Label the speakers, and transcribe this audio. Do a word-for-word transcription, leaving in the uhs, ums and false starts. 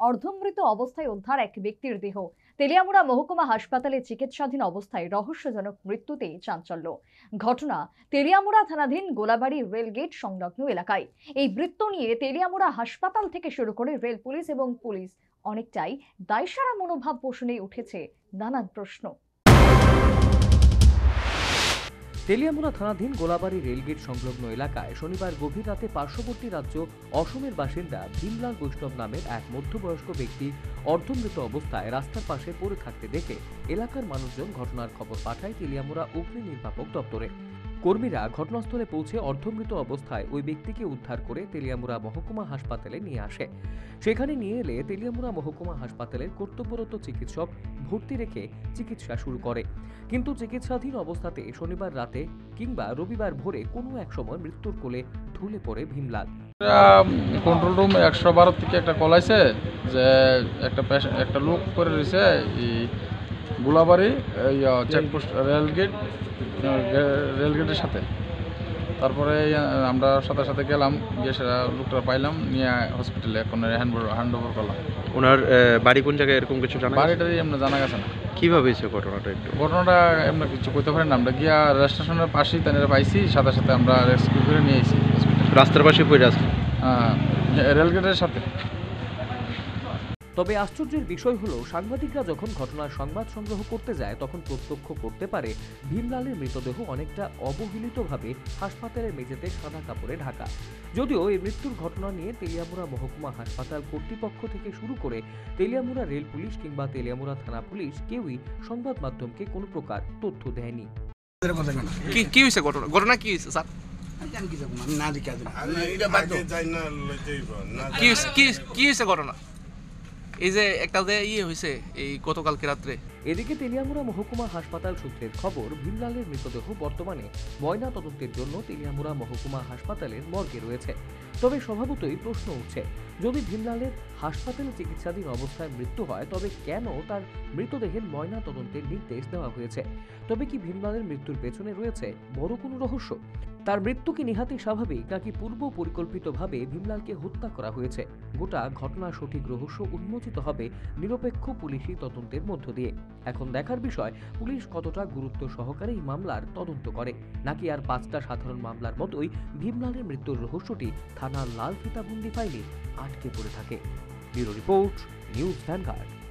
Speaker 1: অর্ধমৃত অবস্থায় উদ্ধার এক ব্যক্তির দেহ। তেলিয়ামুড়া মহকুমা হাসপাতালে চিকিৎসাধীন অবস্থায় রহস্যজনক মৃত্যুতে চাঞ্চল্য। ঘটনা তেলিয়ামুড়া থানাধীন গোলাবাড়ি রেলগেট সংলগ্ন এলাকায়। এই মৃত্যু নিয়ে তেলিয়ামুড়া হাসপাতাল থেকে শুরু করে রেল পুলিশ এবং পুলিশ অনেকটাই দায়সারা মনোভাব পোষণে উঠেছে নানান প্রশ্ন।
Speaker 2: তেলিয়ামুড়া থানাধীন গোলাবাড়ি রেলগেট সংলগ্ন এলাকায় শনিবার গভীর রাতে পার্শ্ববর্তী রাজ্য অসমের বাসিন্দা ভীমলাল বৈষ্ণব নামের এক মধ্যবয়স্ক ব্যক্তি অর্ধমৃত অবস্থায় রাস্তার পাশে পড়ে থাকতে দেখে এলাকার মানুষজন ঘটনার খবর পাঠায় তেলিয়ামুড়া অগ্নি নির্বাপক দপ্তরে। কর্মীরা ঘটনাস্থলে পৌঁছে অর্ধমৃত অবস্থায় ওই ব্যক্তিকে উদ্ধার করে তেলিয়ামুড়া মহকুমা হাসপাতালে নিয়ে আসে। সেখানে নিয়ে এলে তেলিয়ামুড়া মহকুমা হাসপাতালের কর্তব্যরত চিকিৎসক ভর্তি রেখে চিকিৎসা শুরু করে। কিন্তু চিকিৎসাধীন অবস্থাতে শনিবার রাতে কিংবা রবিবার ভোরে কোনো এক সময় মৃত্যুর কোলে ঢলে পড়ে ভীমলাল।
Speaker 3: কন্ট্রোল রুম একশো বারো থেকে একটা কল আছে যে একটা একটা লোক করে রয়েছে এই গোলাবাড়ি চেকপোস্ট রেলগেট রেলগেটের সাথে। তারপরে আমরা সাথে সাথে গেলাম, গিয়ে সেটা লোকটা পাইলাম, নিয়ে হসপিটালে এখন হ্যান্ড হ্যান্ড ওভার করলাম।
Speaker 4: ওনার বাড়ি কোন জায়গায় এরকম কিছু জানা?
Speaker 3: বাড়িটাই এমনি জানা গেছে না।
Speaker 4: কীভাবে হয়েছে ঘটনাটা? একটু
Speaker 3: ঘটনাটা এমনি কিছু করতে পারি না। আমরা গিয়া রেল স্টেশনের পাশেই তাদের পাইছি, সাথে সাথে আমরা রেস্কিউ করে নিয়ে এসেছি হসপিটাল।
Speaker 4: রাস্তার পাশে পড়ে আছে?
Speaker 3: হ্যাঁ, রেলগেটের সাথে।
Speaker 2: তবে আশ্চর্যের বিষয় হলো, সাংবাদিকরা যখন ঘটনার সংবাদ সংগ্রহ করতে যায় তখন প্রত্যক্ষ করতে পারে ভীমলালের মৃতদেহ অনেকটা অবহেলিতভাবে হাসপাতালের মেঝেতে সাদা কাপড়ে ঢাকা। যদিও এই মৃত্যুর ঘটনা নিয়ে তেলিয়ামুড়া মহকুমা হাসপাতাল কর্তৃপক্ষ থেকে শুরু করে তেলিয়ামুড়া রেল পুলিশ কিংবা তেলিয়ামুড়া থানা পুলিশ কেউই সংবাদ মাধ্যমকে কোনো প্রকার তথ্য দেয়নি।
Speaker 4: কি হয়েছে ঘটনা? ঘটনা কি হয়েছে স্যার? কি হয়েছে ঘটনা? এই যে একটা যে ইয়ে হয়েছে এই গতকালকে রাত্রে।
Speaker 2: এদিকে তেলিয়ামুড়া মহকুমা হাসপাতাল সূত্রের খবর, ভীমলালের মৃতদেহ বর্তমানে ময়না তদন্তের জন্য তেলিয়ামুড়া মহকুমা হাসপাতালের মর্গে রয়েছে। তবে স্বভাবতই প্রশ্ন উঠছে, যদি ভীমলালের হাসপাতালে চিকিৎসাধীন অবস্থায় মৃত্যু হয় তবে কেন তার মৃতদেহের ময়না তদন্তের নির্দেশ দেওয়া হয়েছে? তবে কি ভীমলালের মৃত্যুর পেছনে রয়েছে বড় কোনো রহস্য? তার মৃত্যু কি নিহাতি স্বাভাবিক নাকি পূর্ব পরিকল্পিতভাবে ভীমলালকে হত্যা করা হয়েছে? গোটা ঘটনার সঠিক রহস্য উন্মোচিত হবে নিরপেক্ষ পুলিশি তদন্তের মধ্য দিয়ে। এখন দেখার বিষয়, পুলিশ কতটা গুরুত্ব সহকারে এই মামলার তদন্ত করে, নাকি আর পাঁচটা সাধারণ মামলার মতোই ভীমলালের মৃত্যুর রহস্যটি থানার লাল ফিতাবন্দি ফাইলে আটকে পড়ে থাকে। Bureau report, News vanguard.